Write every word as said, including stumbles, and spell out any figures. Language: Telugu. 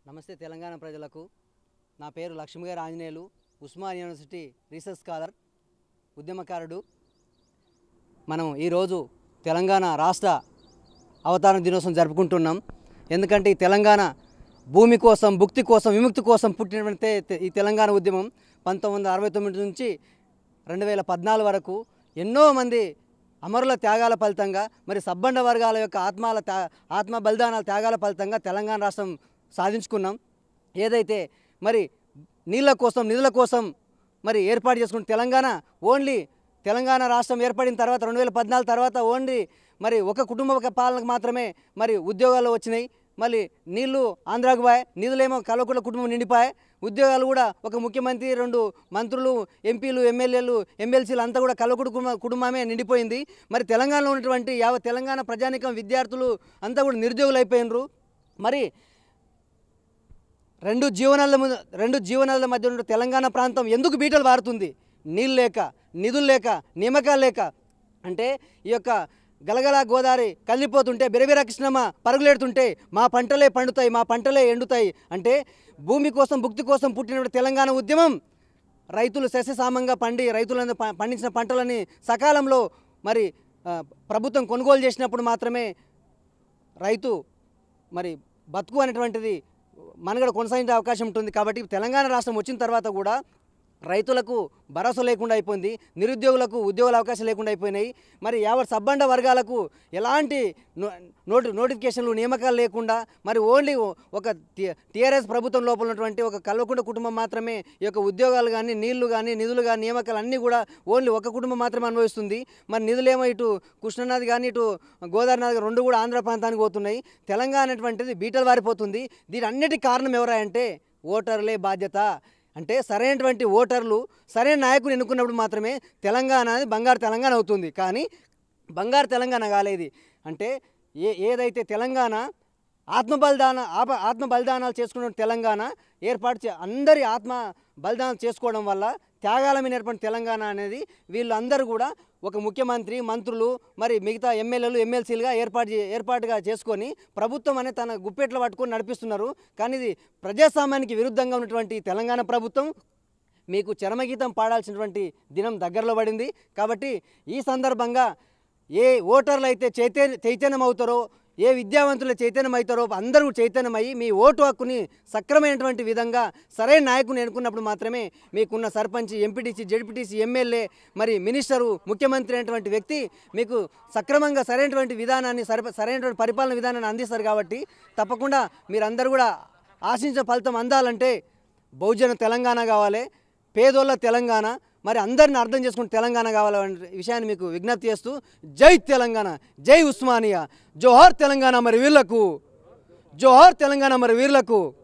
నమస్తే తెలంగాణ ప్రజలకు. నా పేరు లక్ష్మీగారి Anjaneyulu, Osmania university research scholar, ఉద్యమకారుడు. మనం ఈరోజు తెలంగాణ రాష్ట్ర అవతరణ దినోత్సవం జరుపుకుంటున్నాం. ఎందుకంటే ఈ తెలంగాణ భూమి కోసం, భుక్తి కోసం, విముక్తి కోసం పుట్టినటువంటి ఈ తెలంగాణ ఉద్యమం పంతొమ్మిది వందల అరవై తొమ్మిది నుంచి రెండు వేల పద్నాలుగు వరకు ఎన్నో మంది అమరుల త్యాగాల ఫలితంగా, మరి సబ్బండ వర్గాల యొక్క ఆత్మాల త్యా ఆత్మ బలిదానాల త్యాగాల ఫలితంగా తెలంగాణ రాష్ట్రం సాధించుకున్నాం. ఏదైతే మరి నీళ్ళ కోసం, నిధుల కోసం మరి ఏర్పాటు చేసుకున్న తెలంగాణ, ఓన్లీ తెలంగాణ రాష్ట్రం ఏర్పడిన తర్వాత రెండు వేల పద్నాలుగు తర్వాత ఓన్లీ మరి ఒక కుటుంబ పాలనకు మాత్రమే మరి ఉద్యోగాలు వచ్చినాయి. మళ్ళీ నీళ్లు ఆంధ్రాకు పోయాయి, నిధులేమో కల్వకుంట్ల కుటుంబం నిండిపోయాయి. ఉద్యోగాలు కూడా ఒక ముఖ్యమంత్రి, రెండు మంత్రులు, ఎంపీలు, ఎమ్మెల్యేలు, ఎమ్మెల్సీలు అంతా కూడా కల్వకుంట్ల కుటుంబ కుటుంబమే నిండిపోయింది. మరి తెలంగాణలో ఉన్నటువంటి యావ తెలంగాణ ప్రజానికం, విద్యార్థులు అంతా కూడా నిరుద్యోగులు అయిపోయినరు. మరి రెండు జీవనాల రెండు జీవనాల మధ్య ఉన్న తెలంగాణ ప్రాంతం ఎందుకు బీటలు వారుతుంది? నీళ్ళు లేక, నిధులు లేక, నియామకాలు లేక. అంటే ఈ యొక్క గలగలా గోదావరి కదిలిపోతుంటే, బిరబిర కృష్ణమ్మ పరుగులెడుతుంటే మా పంటలే పండుతాయి, మా పంటలే ఎండుతాయి. అంటే భూమి కోసం, భుక్తి కోసం పుట్టిన తెలంగాణ ఉద్యమం రైతులు సస్యశామంగా పండి, రైతులను పండించిన పంటలని సకాలంలో మరి ప్రభుత్వం కొనుగోలు చేసినప్పుడు మాత్రమే రైతు మరి బతుకు అనేటువంటిది మనగడ కొనసాగించే అవకాశం ఉంటుంది. కాబట్టి తెలంగాణ రాష్ట్రం వచ్చిన తర్వాత కూడా రైతులకు భరోసా లేకుండా అయిపోయింది, నిరుద్యోగులకు ఉద్యోగాల అవకాశం లేకుండా అయిపోయినాయి. మరి యావత్ సబ్బండ వర్గాలకు ఎలాంటి నోటి నోటిఫికేషన్లు, నియామకాలు లేకుండా మరి ఓన్లీ ఒక టీఆర్ఎస్ ప్రభుత్వం లోపల ఉన్నటువంటి ఒక కల్వకుంట్ల కుటుంబం మాత్రమే ఈ యొక్క ఉద్యోగాలు కానీ, నీళ్లు కానీ, నిధులు కానీ, నియామకాలు అన్నీ కూడా ఓన్లీ ఒక కుటుంబం మాత్రమే అనుభవిస్తుంది. మరి నిధులేమో ఇటు కృష్ణానది కానీ, ఇటు గోదావరి నది రెండు కూడా ఆంధ్ర ప్రాంతానికి పోతున్నాయి. తెలంగాణ అనేటువంటిది బీటలు వారిపోతుంది. దీని అన్నిటికీ కారణం ఎవరా అంటే ఓటర్లే బాధ్యత. అంటే సరైనటువంటి ఓటర్లు, సరైన నాయకుని ఎన్నుకున్నప్పుడు మాత్రమే తెలంగాణ అనేది బంగారు తెలంగాణ అవుతుంది. కానీ బంగారు తెలంగాణ కాలేదు. అంటే ఏ ఏదైతే తెలంగాణ ఆత్మ బలిదాన ఆప ఆత్మ బలిదానాలు చేసుకున్న తెలంగాణ ఏర్పాటు చే అందరి ఆత్మ బలిదానాలు చేసుకోవడం వల్ల త్యాగాల మీద ఏర్పడిన తెలంగాణ అనేది వీళ్ళందరూ కూడా ఒక ముఖ్యమంత్రి, మంత్రులు, మరి మిగతా ఎమ్మెల్యేలు, ఎమ్మెల్సీలుగా ఏర్పాటు ఏర్పాటుగా చేసుకొని ప్రభుత్వం అనేది తన గుప్పెట్లు పట్టుకొని నడిపిస్తున్నారు. కానీ ఇది ప్రజాస్వామ్యానికి విరుద్ధంగా ఉన్నటువంటి తెలంగాణ ప్రభుత్వం మీకు చరమగీతం పాడాల్సినటువంటి దినం దగ్గరలో పడింది. కాబట్టి ఈ సందర్భంగా ఏ ఓటర్లు అయితే చైతన్య చైతన్యం అవుతారో, ఏ విద్యావంతులు చైతన్యం అవుతారో అందరూ చైతన్యమయ్యి మీ ఓటు హక్కుని సక్రమైనటువంటి విధంగా సరైన నాయకుని ఎన్నుకున్నప్పుడు మాత్రమే మీకున్న సర్పంచ్, ఎంపీటీసీ, జెడ్పీటీసీ, ఎమ్మెల్యే, మరి మినిస్టరు, ముఖ్యమంత్రి అనేటువంటి వ్యక్తి మీకు సక్రమంగా సరైనటువంటి విధానాన్ని, సరైనటువంటి పరిపాలన విధానాన్ని అందిస్తారు. కాబట్టి తప్పకుండా మీరందరూ కూడా ఆశించిన ఫలితం అందాలంటే బహుజన తెలంగాణ కావాలి, పేదోళ్ళ తెలంగాణ, మరి అందరిని అర్థం చేసుకుని తెలంగాణ కావాలనే విషయాన్ని మీకు విజ్ఞప్తి చేస్తూ, జై తెలంగాణ, జై ఉస్మానియా, జోహార్ తెలంగాణ మరి వీళ్లకు, జోహార్ తెలంగాణ మరి వీళ్లకు.